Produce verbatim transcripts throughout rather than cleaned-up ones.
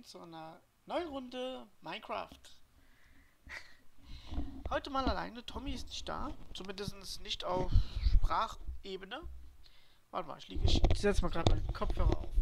willkommen zu einer neuen Runde Minecraft. Heute mal alleine, Tommy ist nicht da, zumindest nicht auf Sprachebene. Warte mal, ich, liege, ich setze mal gerade meinen Kopfhörer auf.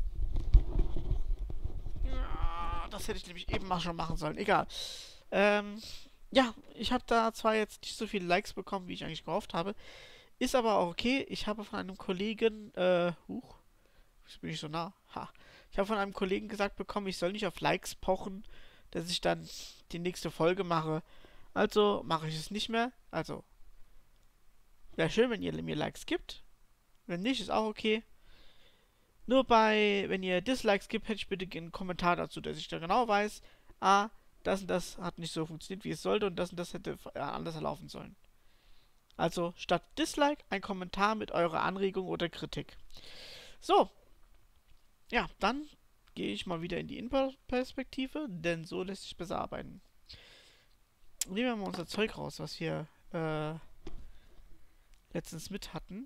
Ja, das hätte ich nämlich eben mal schon machen sollen, egal. Ähm, ja, ich habe da zwar jetzt nicht so viele Likes bekommen, wie ich eigentlich gehofft habe, ist aber auch okay. Ich habe von einem Kollegen, äh, huch, jetzt bin ich so nah, ha. Ich habe von einem Kollegen gesagt bekommen, ich soll nicht auf Likes pochen, dass ich dann die nächste Folge mache. Also mache ich es nicht mehr. Also, wäre schön, wenn ihr mir Likes gibt. Wenn nicht, ist auch okay. Nur bei, wenn ihr Dislikes gibt, hätte ich bitte einen Kommentar dazu, dass ich da genau weiß, ah, das und das hat nicht so funktioniert, wie es sollte und das und das hätte äh, anders laufen sollen. Also, statt Dislike, ein Kommentar mit eurer Anregung oder Kritik. So, ja, dann gehe ich mal wieder in die Innenperspektive, denn so lässt sich besser arbeiten. Nehmen wir mal unser Zeug raus, was wir äh, letztens mit hatten.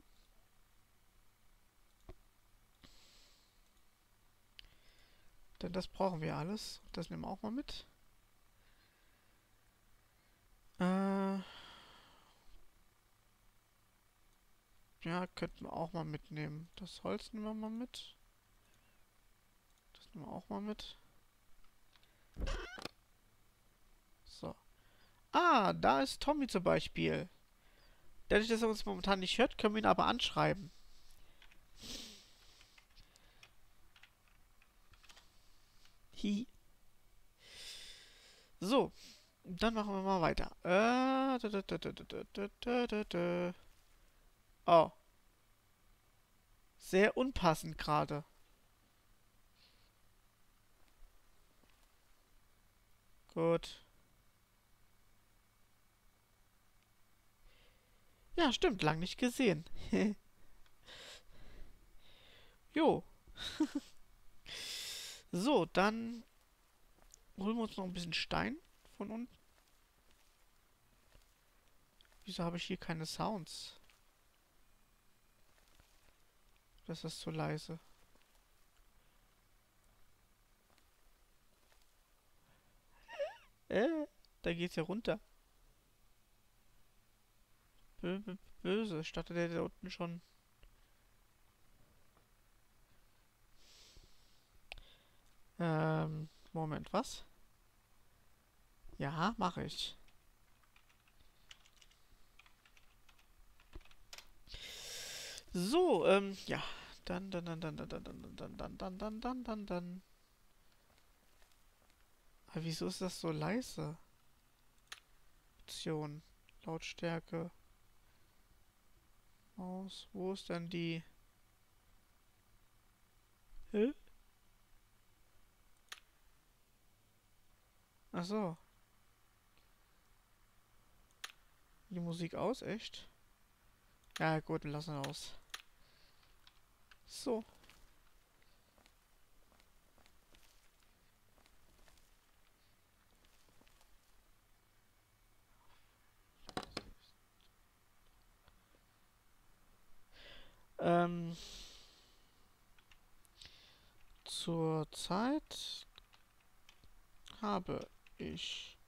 Denn das brauchen wir alles. Das nehmen wir auch mal mit. Äh, ja, könnten wir auch mal mitnehmen. Das Holz nehmen wir mal mit. Das nehmen wir auch mal mit. So. Ah, da ist Tommy zum Beispiel. Dadurch, dass er uns momentan nicht hört, können wir ihn aber anschreiben. Hi. So. Dann machen wir mal weiter. Äh, da, da, da, da, da, da, da, da. Oh. Sehr unpassend gerade. Gut. Ja, stimmt, lang nicht gesehen. Jo. So, dann holen wir uns noch ein bisschen Stein von unten. Wieso habe ich hier keine Sounds? Das ist zu leise. Äh, da geht's ja runter. Bö bö böse. Startet der da unten schon? Ähm, Moment, was? Ja, mache ich. So, ähm, ja. Dann, dann, dann, dann, dann, dann, dann, dann, dann, dann, dann, dann, dann, dann. Aber wieso ist das so leise? Option. Lautstärke. Maus. Wo ist denn die? Hä? Ach so. Die Musik aus, echt? Ja, gut, dann lassen wir aus. So. Ähm. Zurzeit habe ich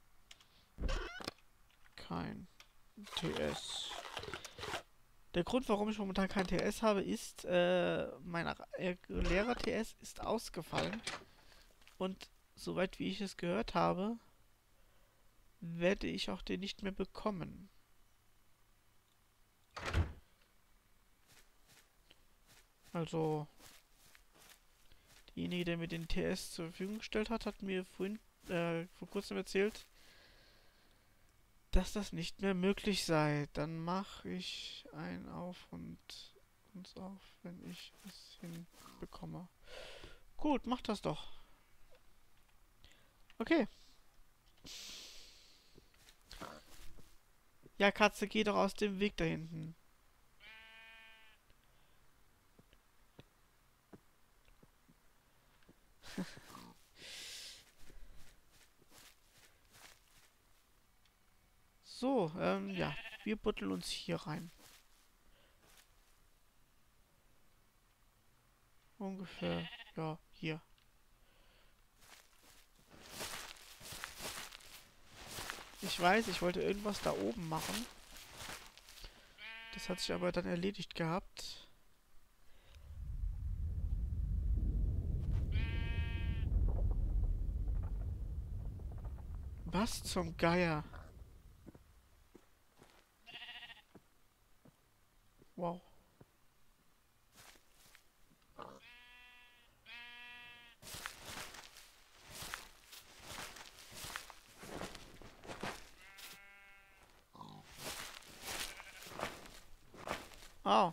kein T S. Der Grund, warum ich momentan kein T S habe, ist, äh, mein regulärer T S ist ausgefallen. Und soweit wie ich es gehört habe, werde ich auch den nicht mehr bekommen. Also, derjenige, der mir den T S zur Verfügung gestellt hat, hat mir vorhin, äh, vor kurzem erzählt, dass das nicht mehr möglich sei. Dann mache ich ein auf und uns auf, wenn ich es hinbekomme. Gut, mach das doch. Okay. Ja, Katze, geh doch aus dem Weg da hinten. So, ähm, ja. Wir buddeln uns hier rein. Ungefähr, ja, hier. Ich weiß, ich wollte irgendwas da oben machen. Das hat sich aber dann erledigt gehabt. Was zum Geier? Wow. Oh.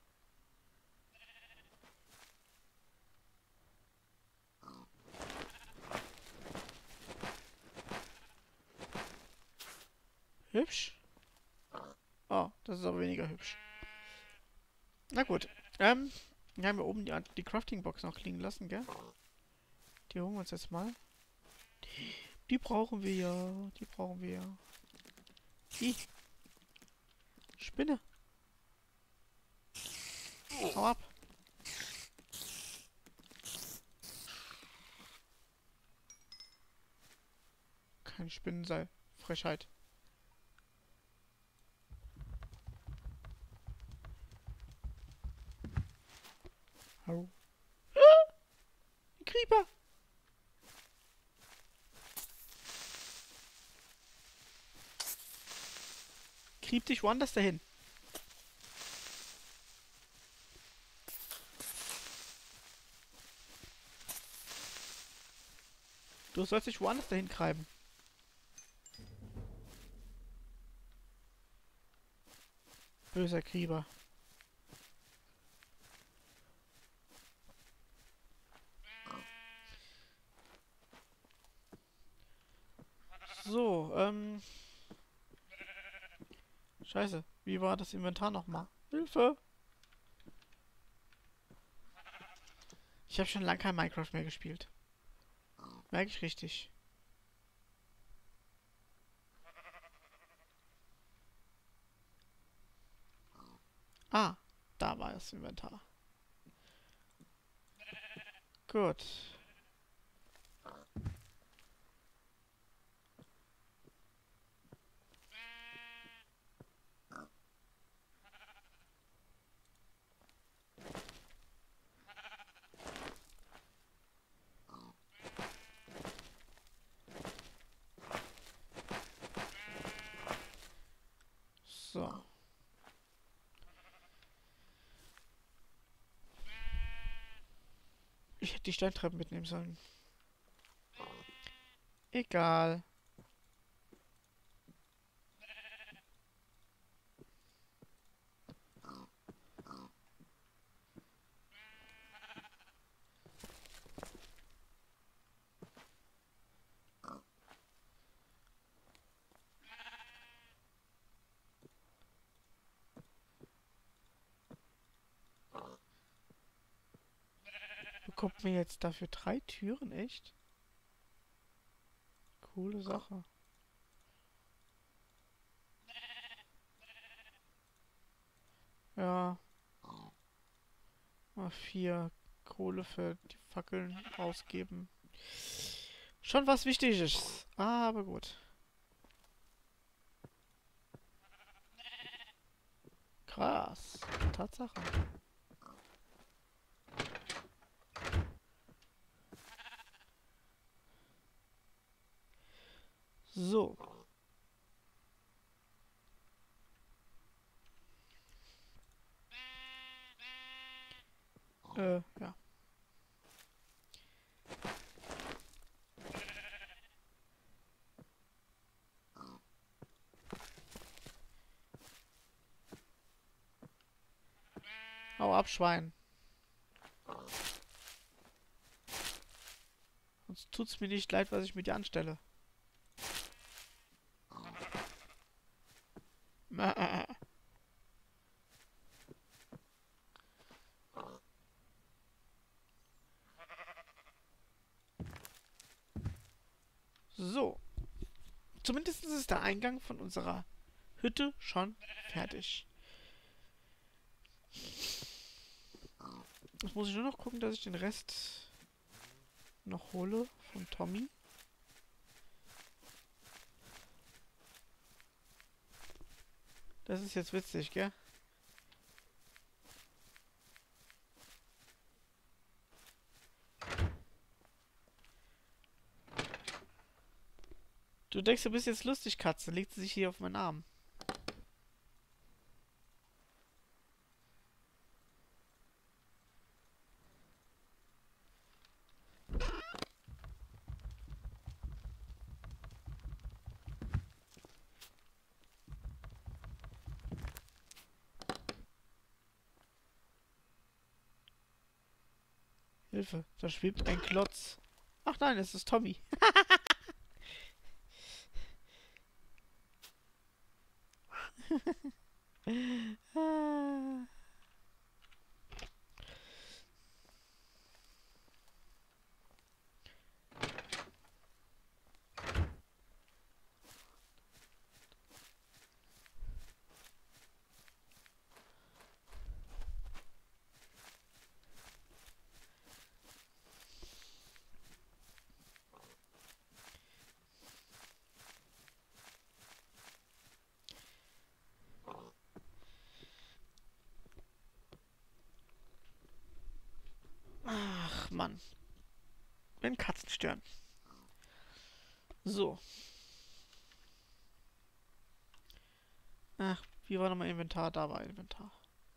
Hübsch? Oh, das ist aber weniger hübsch. Na gut. Ähm, wir haben hier oben die, die Crafting-Box noch liegen lassen, gell? Die holen wir uns jetzt mal. Die, die brauchen wir ja. Die brauchen wir ja. Die. Spinne. Hau ab. Kein Spinnenseil. Frechheit. Hau. Ah! Ein Creeper. Krieb dich woanders dahin. Du sollst dich woanders dahin treiben. Böser Krieger. So, ähm... Scheiße, wie war das Inventar nochmal? Hilfe! Ich habe schon lange kein Minecraft mehr gespielt. Merke ich richtig. Ah, da war das Inventar. Gut. So. Ich hätte die Steintreppen mitnehmen sollen. Egal. Bekommt mir jetzt dafür drei Türen, echt? Coole Sache. Ja. Mal vier Kohle für die Fackeln ausgeben. Schon was Wichtiges. Aber gut. Krass. Tatsache. So. Äh, ja. Hau ab, Schwein. Sonst tut's mir nicht leid, was ich mit dir anstelle. So. Zumindest ist der Eingang von unserer Hütte schon fertig. Jetzt muss ich nur noch gucken, dass ich den Rest noch hole von Tommy. Das ist jetzt witzig, gell? Du denkst, du bist jetzt lustig, Katze. Legt sie sich hier auf meinen Arm. Hilfe, da schwebt ein Klotz. Ach nein, es ist Tommy. Ach, Mann. Wenn Katzen stören. So. Ach, wie war nochmal Inventar? Da war Inventar.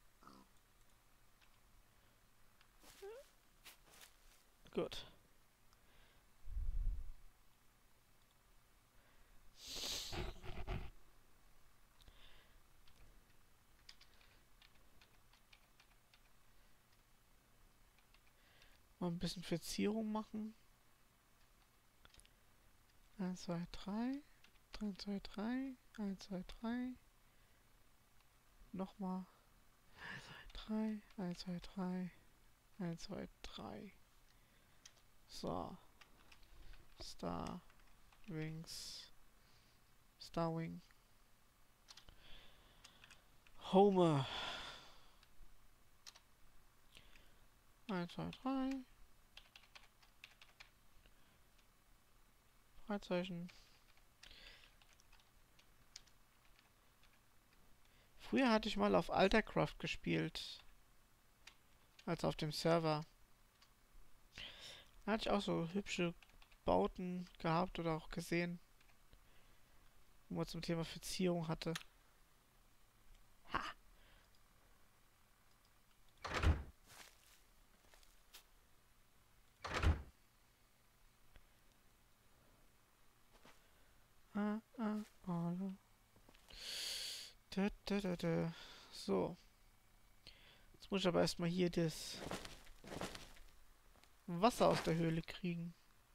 Gut. Mal ein bisschen Verzierung machen. eins, zwei, drei. drei, zwei, drei. eins, zwei, drei. Nochmal. drei. eins, zwei, drei. eins, zwei, drei. So. Star. Wings. Star Wing. Homer. eins, zwei, drei. Freizeichen. Früher hatte ich mal auf Altercraft gespielt. Also auf dem Server. Da hatte ich auch so hübsche Bauten gehabt oder auch gesehen. Wo man zum Thema Verzierung hatte. Ha! Ah, ah, oh. Da, da, da, da. So. Jetzt muss ich aber erstmal hier das Wasser aus der Höhle kriegen.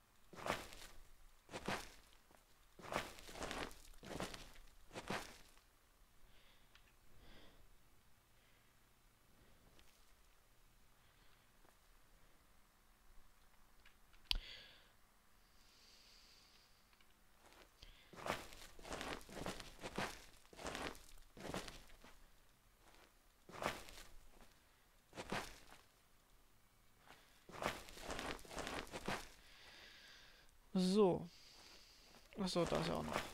So. Achso, da ist ja auch noch.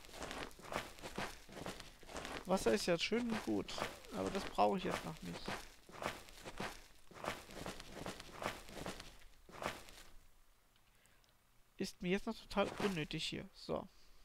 Wasser ist ja schön und gut. Aber das brauche ich jetzt noch nicht. Ist mir jetzt noch total unnötig hier. So.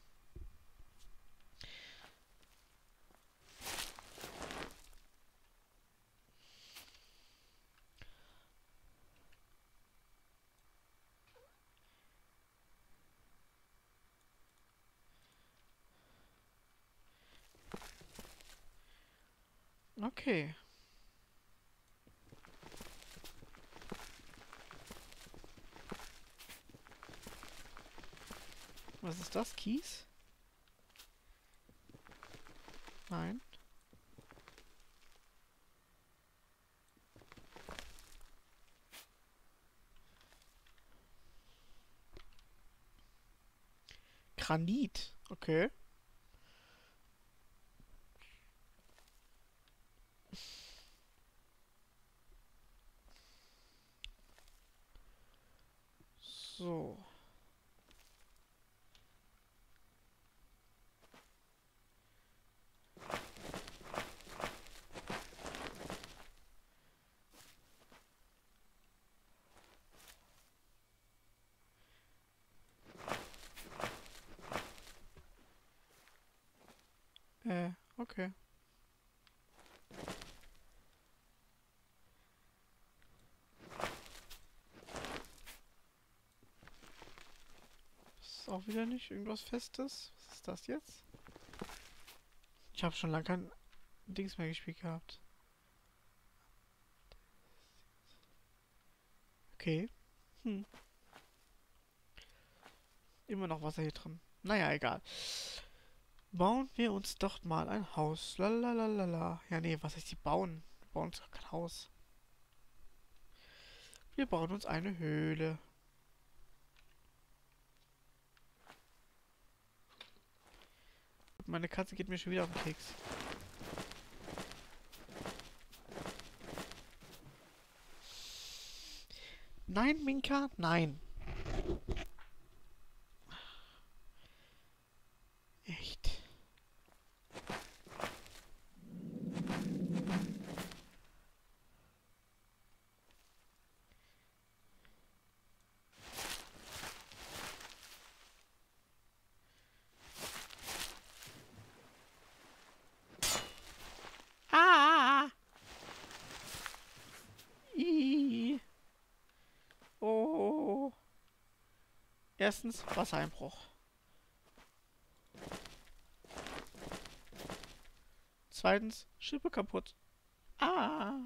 Okay. Was ist das? Kies? Nein. Granit. Okay. So. Äh, okay. Ist auch wieder nicht irgendwas Festes. Was ist das jetzt? Ich habe schon lange kein Dings mehr gespielt gehabt. Okay. Hm. Immer noch Wasser hier drin. Naja, egal. Bauen wir uns doch mal ein Haus. Lalalala. Ja, nee, was heißt die bauen? Wir bauen uns doch kein Haus. Wir bauen uns eine Höhle. Meine Katze geht mir schon wieder auf den Keks. Nein, Minka, nein. Echt. Ah! I. Oh. Erstens Wassereinbruch. Zweitens Schippe kaputt. Ah.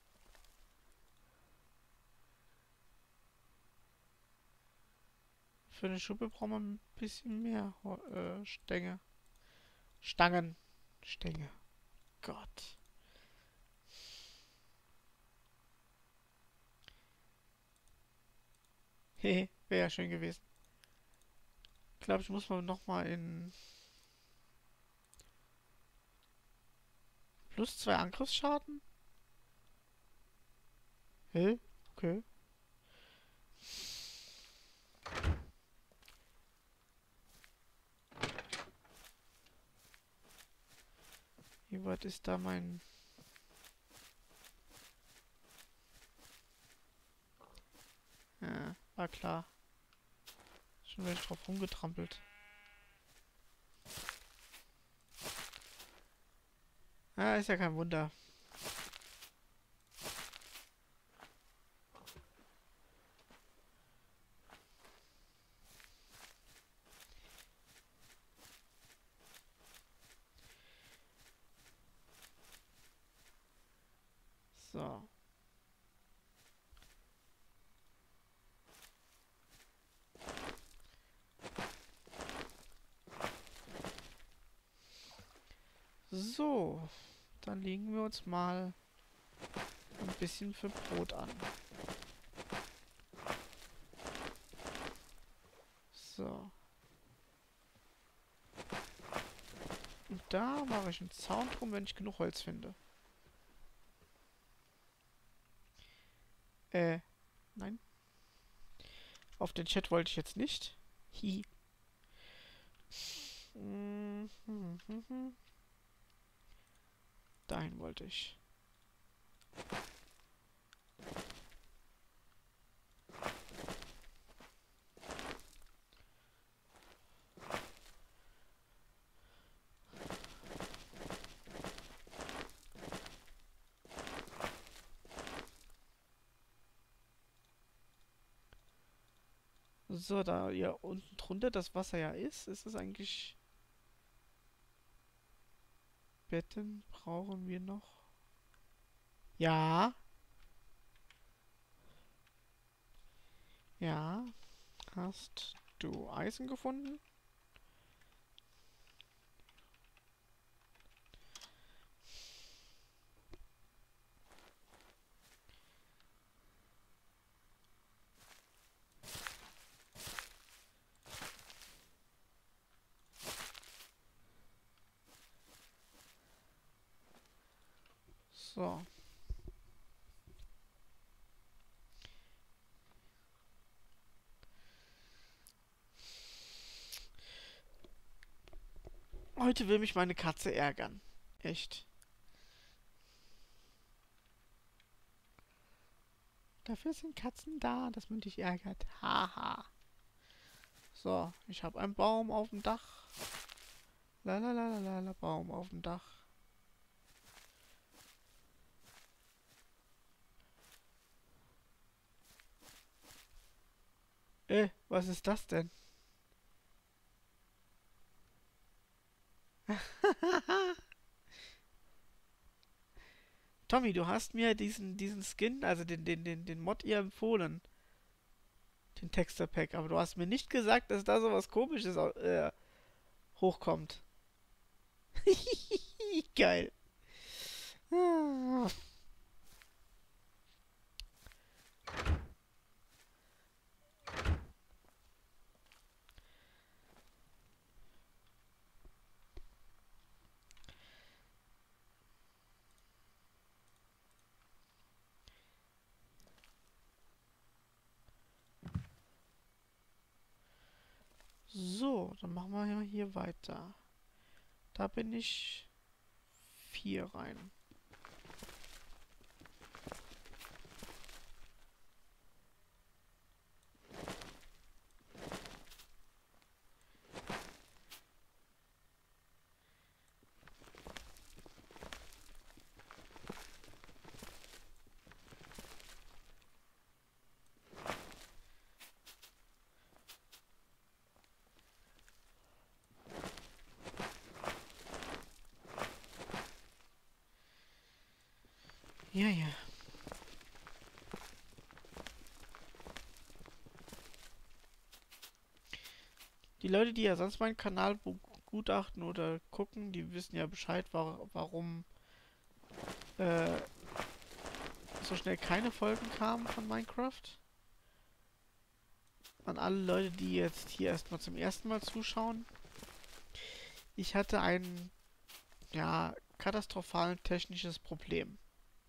Für eine Schippe braucht man ein bisschen mehr äh, Stänge. Stangen. Stänge. Gott. Hehe, wäre ja schön gewesen. Ich glaube, ich muss mal nochmal in plus zwei Angriffsschaden? Hä? Okay. Wie weit ist da mein... Ja, war klar. Schon wieder drauf rumgetrampelt. Ja, ist ja kein Wunder. So. So. Dann legen wir uns mal ein bisschen für Brot an. So. Und da mache ich einen Zaun drum, wenn ich genug Holz finde. Äh, nein. Auf den Chat wollte ich jetzt nicht. Hi. Dahin wollte ich. So, da ja unten drunter das Wasser ja ist, ist es eigentlich... Betten brauchen wir noch. Ja. Ja. Hast du Eisen gefunden? So. Heute will mich meine Katze ärgern. Echt. Dafür sind Katzen da, dass man dich ärgert. Haha. So, ich habe einen Baum auf dem Dach. La la la la la la, Baum auf dem Dach. Äh, was ist das denn? Tommy, du hast mir diesen, diesen Skin, also den, den, den, den Mod ihr empfohlen. Den Texture Pack. Aber du hast mir nicht gesagt, dass da sowas Komisches äh, hochkommt. Geil. So, dann machen wir hier weiter. Da bin ich vier rein. Ja, ja. Die Leute, die ja sonst meinen Kanal begutachten oder gucken, die wissen ja Bescheid, wa warum äh, so schnell keine Folgen kamen von Minecraft. An alle Leute, die jetzt hier erstmal zum ersten Mal zuschauen. Ich hatte ein, ja, katastrophalen technisches Problem.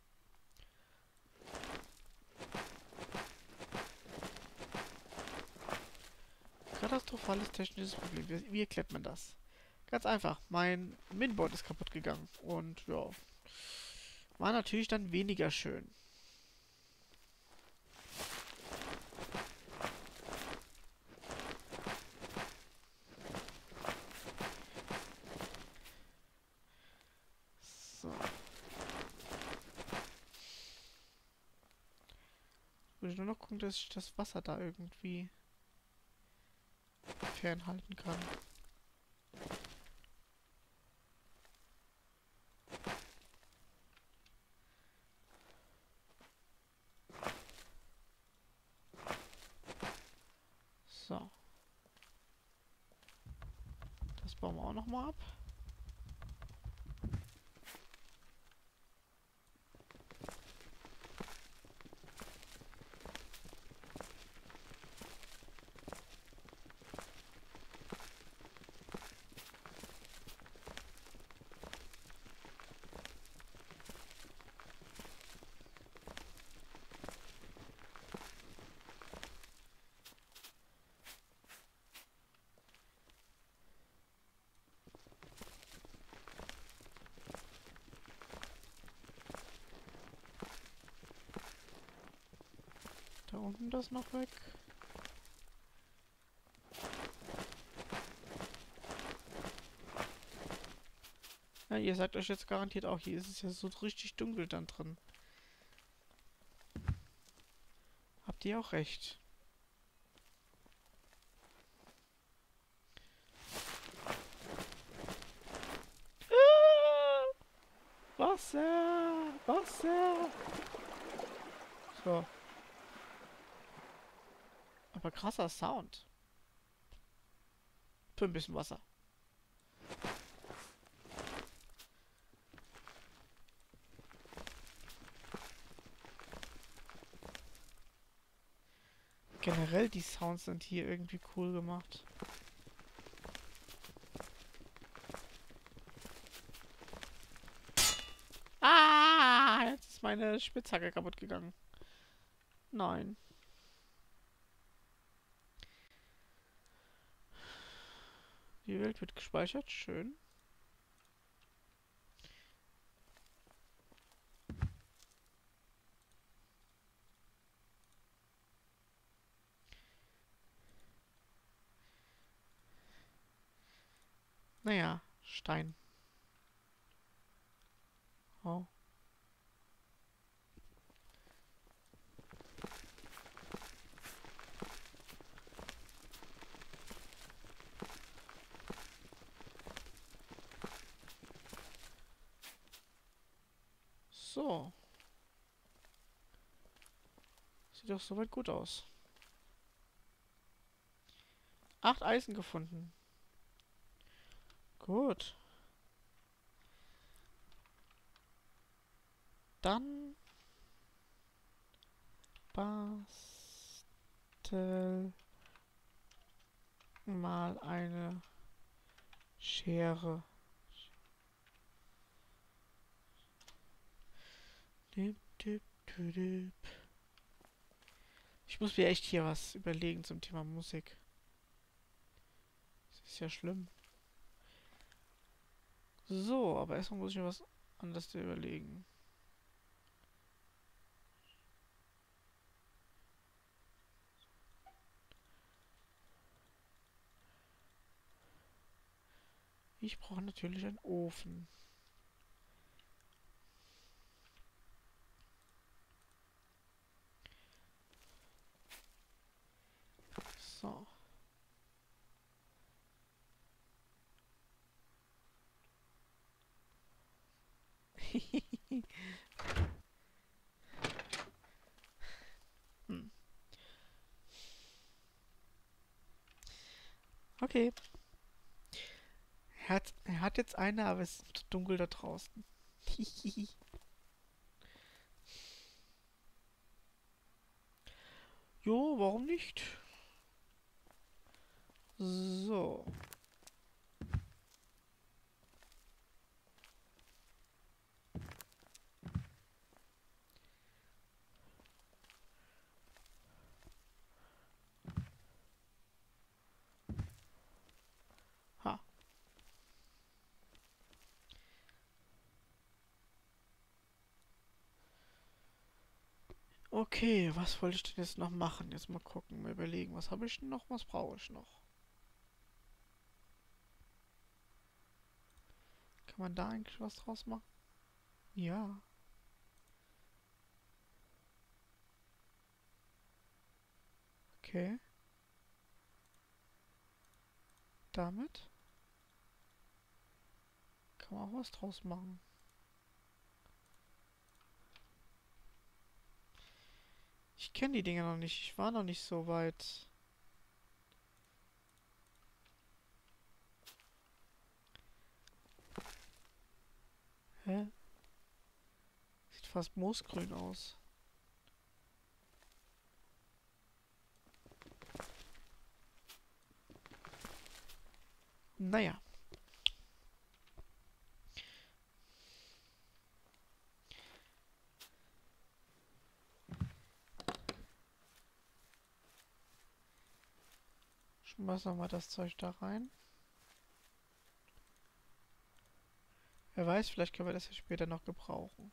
Katastrophales technisches Problem. Wie, wie erklärt man das? Ganz einfach. Mein Minboard ist kaputt gegangen. Und ja, war natürlich dann weniger schön. So. Muss ich nur noch gucken, dass ich das Wasser da irgendwie fernhalten kann. So. Das bauen wir auch nochmal ab. Da unten das noch weg. Ja, ihr sagt euch jetzt garantiert auch, hier ist es ja so richtig dunkel dann drin. Habt ihr auch recht. Ah! Wasser! Wasser! So. Aber krasser Sound. Für ein bisschen Wasser. Generell die Sounds sind hier irgendwie cool gemacht. Ah, jetzt ist meine Spitzhacke kaputt gegangen. Nein. Die Welt wird gespeichert, schön. Naja, Stein. Oh. So. Sieht doch soweit gut aus. Acht Eisen gefunden. Gut. Dann bastel mal eine Schere. Dip, dip, dip, dip. Ich muss mir echt hier was überlegen zum Thema Musik. Das ist ja schlimm. So, aber erstmal muss ich mir was anderes überlegen. Ich brauche natürlich einen Ofen. So. hm. Okay. Er hat, er hat jetzt eine, aber es ist zu dunkel da draußen. Jo, warum nicht? So. Ha. Okay, was wollte ich denn jetzt noch machen? Jetzt mal gucken, mal überlegen. Was habe ich denn noch? Was brauche ich noch? Kann man da eigentlich was draus machen? Ja. Okay. Damit kann man auch was draus machen. Ich kenne die Dinger noch nicht. Ich war noch nicht so weit. Hä? Sieht fast moosgrün aus. Naja. Schmeißen wir mal das Zeug da rein. Wer weiß, vielleicht können wir das ja später noch gebrauchen.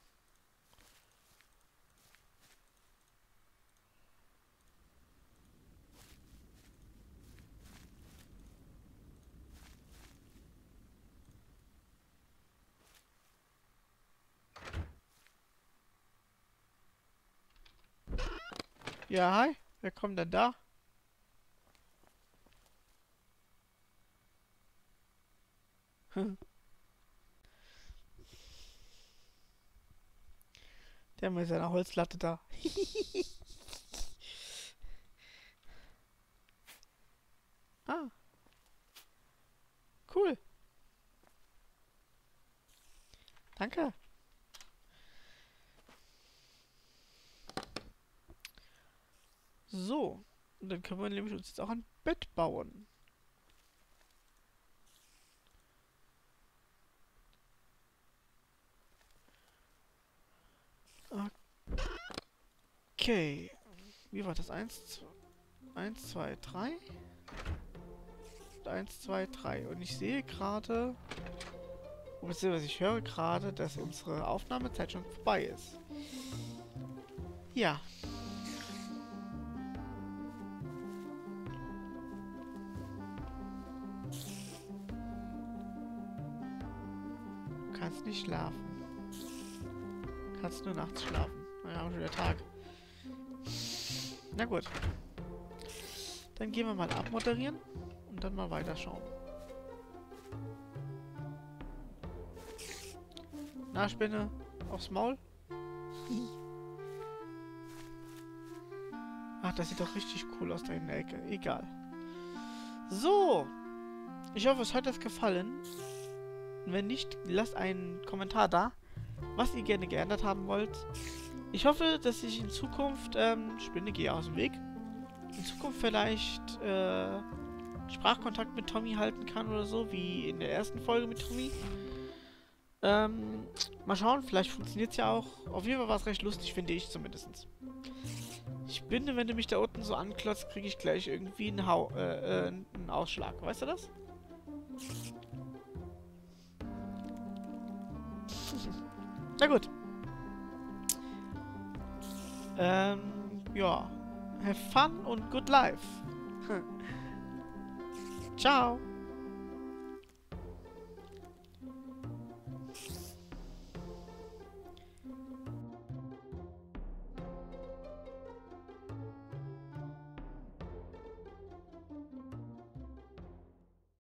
Ja, hi. Wer kommt denn da? Der mit seiner Holzlatte da. Ah, cool. Danke. So. Und dann können wir nämlich uns jetzt auch ein Bett bauen. Okay. Wie war das? Eins, eins, zwei, drei. Eins, zwei, drei. Und ich sehe gerade, beziehungsweise ich höre gerade, dass unsere Aufnahmezeit schon vorbei ist. Ja. Kannst nicht schlafen. Kannst nur nachts schlafen. Naja, schon der Tag. Na gut. Dann gehen wir mal abmoderieren und dann mal weiterschauen. Na, Spinne, aufs Maul. Ach, das sieht doch richtig cool aus da in der Ecke. Egal. So. Ich hoffe, es hat euch gefallen. Wenn nicht, lasst einen Kommentar da, was ihr gerne geändert haben wollt. Ich hoffe, dass ich in Zukunft, ähm, Spinne, gehe aus dem Weg, in Zukunft vielleicht, äh, Sprachkontakt mit Tommy halten kann oder so, wie in der ersten Folge mit Tommy. Ähm, mal schauen, vielleicht funktioniert es ja auch. Auf jeden Fall war es recht lustig, finde ich zumindest. Ich bin, wenn du mich da unten so anklotzt, kriege ich gleich irgendwie einen, Hau äh, äh, einen Ausschlag. Weißt du das? Na gut. Ähm, ja. Have fun und good life. Ciao.